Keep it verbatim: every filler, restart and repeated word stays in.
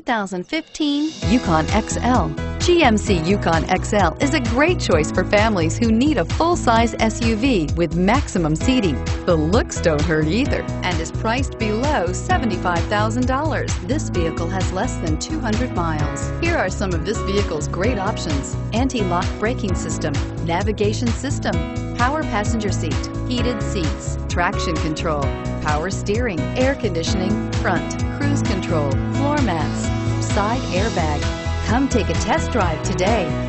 thousand fifteen Yukon X L. G M C Yukon X L is a great choice for families who need a full-size S U V with maximum seating. The looks don't hurt either and is priced below seventy-five thousand dollars. This vehicle has less than two hundred miles. Here are some of this vehicle's great options: anti-lock braking system, navigation system, power passenger seat, heated seats, traction control, power steering, air conditioning, front, cruise control, floor mats, side airbag. Come take a test drive today.